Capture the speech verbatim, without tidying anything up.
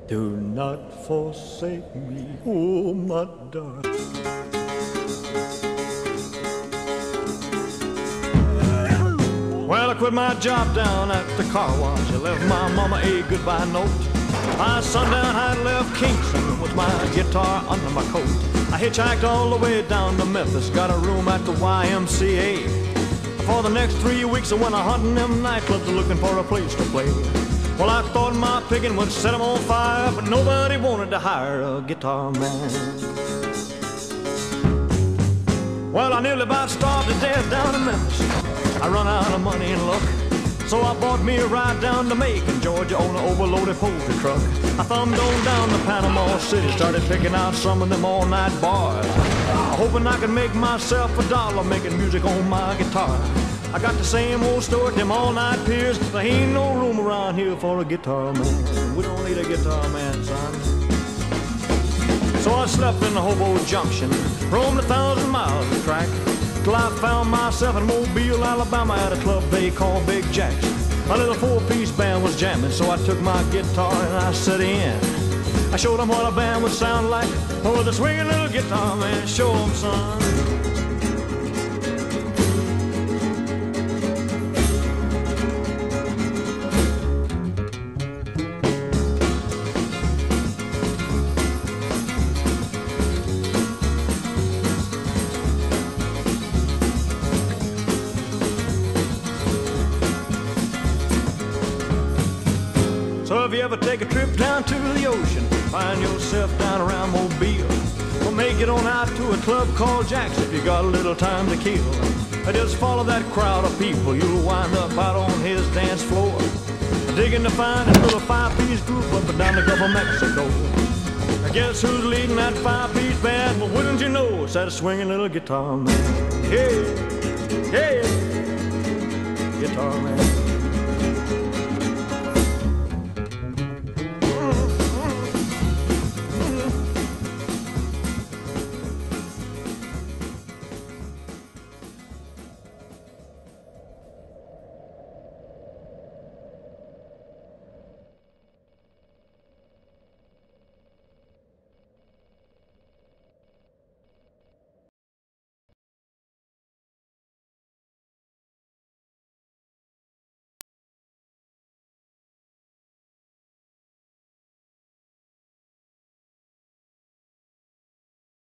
Do not forsake me, oh my darling. Well, I quit my job down at the car wash. I left my mama a goodbye note. By sundown I left Kingston with my guitar under my coat. I hitchhiked all the way down to Memphis, got a room at the Y M C A. For the next three weeks I went a hunting them nightclubs looking for a place to play. Well, I thought my picking would set them on fire, but nobody wanted to hire a guitar man. Well, I nearly about starved to death down in Memphis. I run out of money and luck, so I bought me a ride down to Macon, Georgia on an overloaded poultry truck. I thumbed on down to Panama City, started picking out some of them all-night bars, hoping I could make myself a dollar making music on my guitar. I got the same old story at them all-night piers. There ain't no room around here for a guitar man. We don't need a guitar man, son. So I slept in the Hobo Junction, roamed a thousand miles of track, till I found myself in Mobile, Alabama at a club they call Big Jack's. A little four-piece band was jamming, so I took my guitar and I set in. I showed them what a band would sound like with a swinging little guitar man. Show them, son. So if you ever take a trip down to the ocean, find yourself down around Mobile, well, make it on out to a club called Jack's if you got a little time to kill. Just follow that crowd of people, you'll wind up out on his dance floor, digging to find a little five-piece group up and down the Gulf of Mexico. I guess who's leading that five-piece band? Well, wouldn't you know, it's that swinging little guitar man. Hey, hey, guitar man.